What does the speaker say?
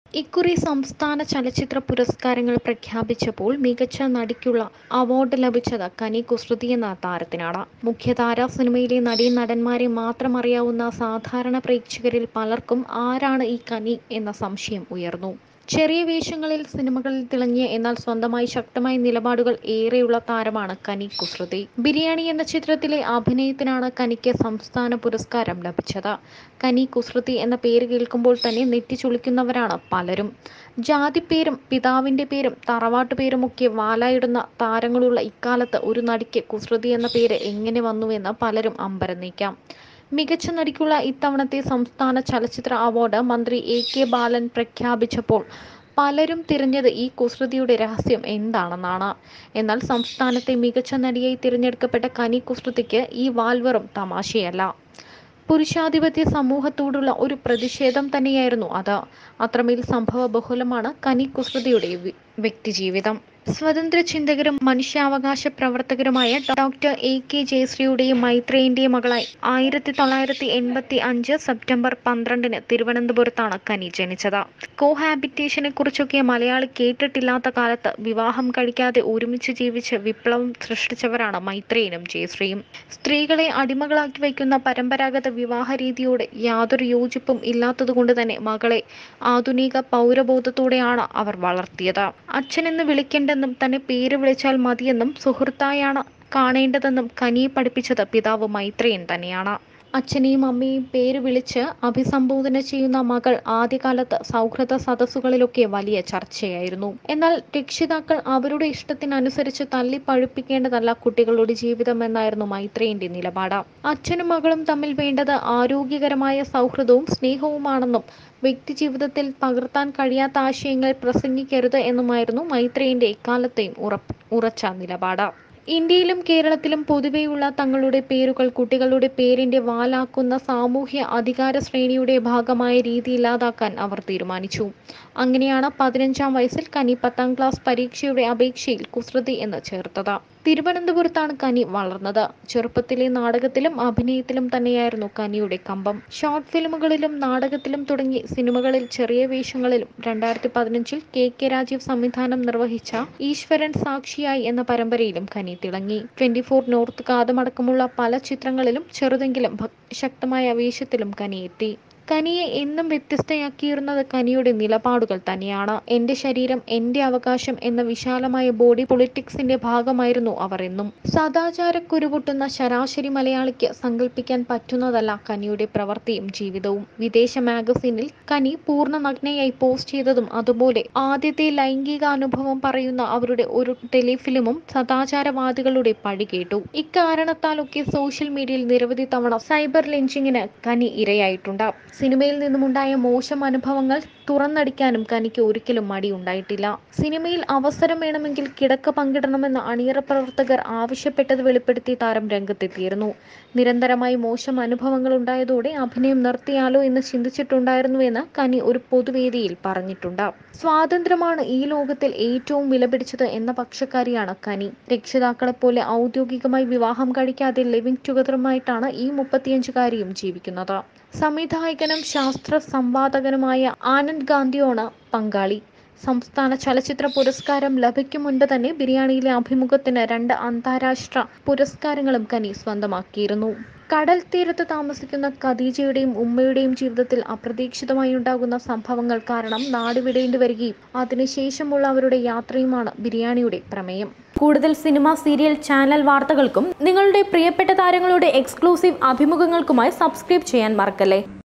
ഇക്കുറി സംസ്ഥാന ചലച്ചിത്ര പുരസ്കാരങ്ങൾ പ്രഖ്യാപിച്ചപ്പോൾ മികച്ച നടിക്കുള്ള അവാർഡ് ലഭിച്ചത് കനി കുസൃതി എന്ന താരത്തിനാണ്. മുഖ്യധാരാ സിനിമയിലെ നടീനടന്മാരെ മാത്രം അറിയാവുന്ന സാധാരണ പ്രേക്ഷകരിൽ പലർക്കും ആരാണ് ഈ കനി എന്ന സംശയം ഉയർന്നു. ചെറിയ വേഷങ്ങളിൽ സിനിമകളിൽ തിളങ്ങിയ എന്നാൽ സ്വന്തമായി ശക്തമായ നിലപാടുകൾ ഏറെയുള്ള താരമാണ് കനി കുസൃതി. ബിരിയാണി എന്ന ചിത്രത്തിലെ അഭിനയത്തിനാണ് കനിക്ക് സംസ്ഥാന പുരസ്കാരം ലഭിച്ചത്. കനി കുസൃതി എന്ന പേര് കേൾക്കുമ്പോൾ തന്നെ നെറ്റിച്ചുളിക്കുന്നവരാണ് പലരും. ജാതിപ്പേരും പിതാവിന്റെ പേരും തറവാട്ടുപേരുമൊക്കെ വാലായിടുന്ന താരങ്ങളുള്ള ഇക്കാലത്ത് ഒരു നടിക്ക് കുസൃതി എന്ന പേര് എങ്ങനെ വന്നുവെന്ന് പലരും അമ്പരന്നേക്കാം. മികച്ച നടിക്കുള്ള ഇത്തവണത്തെ സംസ്ഥാന ചലച്ചിത്ര അവാർഡ് മന്ത്രി എ.കെ. ബാലൻ പ്രഖ്യാപിച്ചപ്പോൾ പലരും തിരഞ്ഞത് ഈ കുസൃതിയുടെ രഹസ്യം എന്താണെന്നാണ്. എന്നാൽ സംസ്ഥാനത്തെ മികച്ച നടിയായി തിരഞ്ഞെടുക്കപ്പെട്ട കനി കുസൃതിക്ക് ഈ വാൽ വെറും തമാശയല്ല. പുരുഷാധിപത്യ സമൂഹത്തോടുള്ള ഒരു പ്രതിഷേധം തന്നെയായിരുന്നു അത്. അത്രമേൽ സംഭവബഹുലമാണ് കനി കുസൃതിയുടെ വ്യക്തിജീവിതം. സ്വതന്ത്ര ചിന്തകരും മനുഷ്യാവകാശ പ്രവർത്തകരുമായ ഡോക്ടർ എ.കെ. ജയശ്രീയുടെയും മൈത്രേയിന്റെയും മകളായി 1985 സെപ്റ്റംബർ 12 തിരുവനന്തപുരത്താണ് കനി ജനിച്ചത്. കോഹാബിറ്റേഷനെ കുറിച്ചൊക്കെ മലയാളി കേട്ടിട്ടില്ലാത്ത കാലത്ത് വിവാഹം കഴിക്കാതെ ഒരുമിച്ച് ജീവിച്ച് വിപ്ലവം സൃഷ്ടിച്ചവരാണ് മൈത്രേയനും ജയശ്രീയും. സ്ത്രീകളെ അടിമകളാക്കി വയ്ക്കുന്ന പരമ്പരാഗത വിവാഹ രീതിയോട് യാതൊരു യോജിപ്പും ഇല്ലാത്തതുകൊണ്ട് തന്നെ മകളെ ആധുനിക പൗരബോധത്തോടെയാണ് അവർ വളർത്തിയത്. അച്ഛനെന്ന് വിളിക്കേണ്ടെന്നും തന്നെ പേര് വിളിച്ചാൽ മതിയെന്നും സുഹൃത്തായാണ് കാണേണ്ടതെന്നും കനിയെ പഠിപ്പിച്ചത് പിതാവ് മൈത്രേയൻ തന്നെയാണ്. അച്ഛനെയും അമ്മയെയും പേര് വിളിച്ച് അഭിസംബോധന ചെയ്യുന്ന മകൾ ആദ്യകാലത്ത് സൗഹൃദ സദസ്സുകളിലൊക്കെ വലിയ ചർച്ചയായിരുന്നു. എന്നാൽ രക്ഷിതാക്കൾ അവരുടെ ഇഷ്ടത്തിനനുസരിച്ച് തല്ലി പഴുപ്പിക്കേണ്ടതല്ല കുട്ടികളുടെ ജീവിതം എന്നായിരുന്നു മൈത്രേയന്റെ നിലപാട്. അച്ഛനും മകളും തമ്മിൽ വേണ്ടത് ആരോഗ്യകരമായ സൗഹൃദവും സ്നേഹവുമാണെന്നും വ്യക്തിജീവിതത്തിൽ പകർത്താൻ കഴിയാത്ത ആശയങ്ങൾ പ്രസംഗിക്കരുത് എന്നുമായിരുന്നു മൈത്രേയന്റെ എക്കാലത്തെയും ഉറച്ച നിലപാട്. ഇന്ത്യയിലും കേരളത്തിലും പൊതുവെയുള്ള തങ്ങളുടെ പേരുകൾ കുട്ടികളുടെ പേരിന്റെ വാലാക്കുന്ന സാമൂഹ്യ അധികാര ശ്രേണിയുടെ ഭാഗമായ രീതി ഇല്ലാതാക്കാൻ അവർ തീരുമാനിച്ചു. അങ്ങനെയാണ് 15-ാം വയസ്സിൽ കനി 10ാം ക്ലാസ് പരീക്ഷയുടെ അപേക്ഷയിൽ കുസൃതി എന്ന് ചേർത്തത്. തിരുവനന്തപുരത്താണ് കനി വളർന്നത്. ചെറുപ്പത്തിലെ നാടകത്തിലും അഭിനയത്തിലും തന്നെയായിരുന്നു കനിയുടെ കമ്പം. ഷോർട്ട് ഫിലിമുകളിലും നാടകത്തിലും തുടങ്ങി സിനിമകളിൽ ചെറിയ വേഷങ്ങളിലും 2015-ൽ കെ രാജീവ് സംവിധാനം നിർവഹിച്ച ഈശ്വരൻ സാക്ഷിയായി എന്ന പരമ്പരയിലും കനി തിളങ്ങി. 24 നോർത്ത് കാതമടക്കമുള്ള പല ചിത്രങ്ങളിലും ചെറുതെങ്കിലും ശക്തമായ വേഷത്തിലും കനി എത്തി. കനിയെ എന്നും വ്യത്യസ്തയാക്കിയിരുന്നത് കനിയുടെ നിലപാടുകൾ തന്നെയാണ്. എന്റെ ശരീരം എന്റെ അവകാശം എന്ന വിശാലമായ ബോഡി പൊളിറ്റിക്സിന്റെ ഭാഗമായിരുന്നു അവർ എന്നും. സദാചാരക്കുരുപൊട്ടുന്ന ശരാശരി മലയാളിക്ക് സങ്കല്പിക്കാൻ പറ്റുന്നതല്ല കനിയുടെ പ്രവൃത്തിയും ജീവിതവും. വിദേശ മാഗസീനിൽ കനി പൂർണ്ണ നഗ്നയായി പോസ്റ്റ് ചെയ്തതും അതുപോലെ ആദ്യത്തെ ലൈംഗിക അനുഭവം പറയുന്ന അവരുടെ ഒരു ടെലിഫിലിമും സദാചാരവാദികളുടെ പഴി കേട്ടു. ഇക്കാരണത്താലൊക്കെ സോഷ്യൽ മീഡിയയിൽ നിരവധി തവണ സൈബർ ലിഞ്ചിങ്ങിന് കനി ഇരയായിട്ടുണ്ട്. സിനിമയിൽ നിന്നുമുണ്ടായ മോശം അനുഭവങ്ങൾ തുറന്നടിക്കാനും കനിക്ക് ഒരിക്കലും മടിയുണ്ടായിട്ടില്ല. സിനിമയിൽ അവസരം വേണമെങ്കിൽ കിടക്ക പങ്കിടണമെന്ന് അണിയറ പ്രവർത്തകർ ആവശ്യപ്പെട്ടത് വെളിപ്പെടുത്തി താരം രംഗത്തെത്തിയിരുന്നു. നിരന്തരമായി മോശം അനുഭവങ്ങൾ ഉണ്ടായതോടെ അഭിനയം നിർത്തിയാലോ എന്ന് ചിന്തിച്ചിട്ടുണ്ടായിരുന്നുവെന്ന് കനി ഒരു പൊതുവേദിയിൽ പറഞ്ഞിട്ടുണ്ട്. സ്വാതന്ത്ര്യമാണ് ഈ ലോകത്തിൽ ഏറ്റവും വിലപിടിച്ചത് എന്ന പക്ഷക്കാരിയാണ് കനി. രക്ഷിതാക്കളെപ്പോലെ ഔദ്യോഗികമായി വിവാഹം കഴിക്കാതെ ലിവിംഗ് ടുഗദറുമായിട്ടാണ് ഈ 35-കാരിയും ജീവിക്കുന്നത്. സംവിധായകനും ശാസ്ത്ര സംവാദകനുമായ ആനന്ദ് ഗാന്ധിയാണ് പങ്കാളി. സംസ്ഥാന ചലച്ചിത്ര പുരസ്കാരം ലഭിക്കും മുൻപ് തന്നെ ബിരിയാണിയിലെ അഭിമുഖത്തിന് 2 അന്താരാഷ്ട്ര പുരസ്കാരങ്ങളും കനി സ്വന്തമാക്കിയിരുന്നു. കടൽ തീരത്ത് താമസിക്കുന്ന ഖദീജയുടെയും ഉമ്മയുടെയും ജീവിതത്തിൽ അപ്രതീക്ഷിതമായി ഉണ്ടാകുന്ന സംഭവങ്ങൾ കാരണം നാട് വിടേണ്ടി വരികയും അതിനുശേഷമുള്ള അവരുടെ യാത്രയുമാണ് ബിരിയാണിയുടെ പ്രമേയം. കൂടുതൽ സിനിമ, സീരിയൽ, ചാനൽ വാർത്തകൾക്കും നിങ്ങളുടെ പ്രിയപ്പെട്ട താരങ്ങളുടെ എക്സ്ക്ലൂസീവ് അഭിമുഖങ്ങൾക്കുമായി സബ്സ്ക്രൈബ് ചെയ്യാൻ മറക്കല്ലേ.